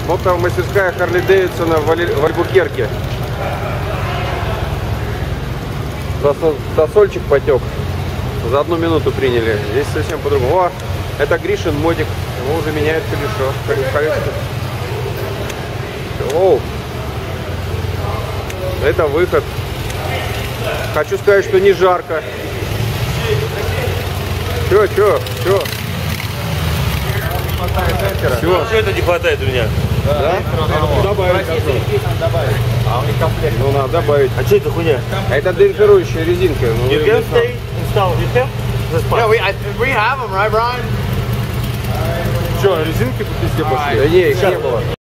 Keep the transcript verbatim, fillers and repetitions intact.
Мотомастерская Харли Дэвидсона в Альбукерке. Тосольчик потек. За одну минуту приняли. Здесь совсем по-другому. О, это Гришин модик. Его уже меняют колесо. Оу. Это выход. Хочу сказать, что не жарко. Чё, чё, чё? Все. Что это не хватает у меня? Да? Добавить. А у них комплект. Ну надо добавить. А что это хуйня? Это демпфирующая резинка. Ну, You can stay install you can? Yeah, we, I, we have them, right, Brian? Что, резинки тут везде пошли? Да не, их не было.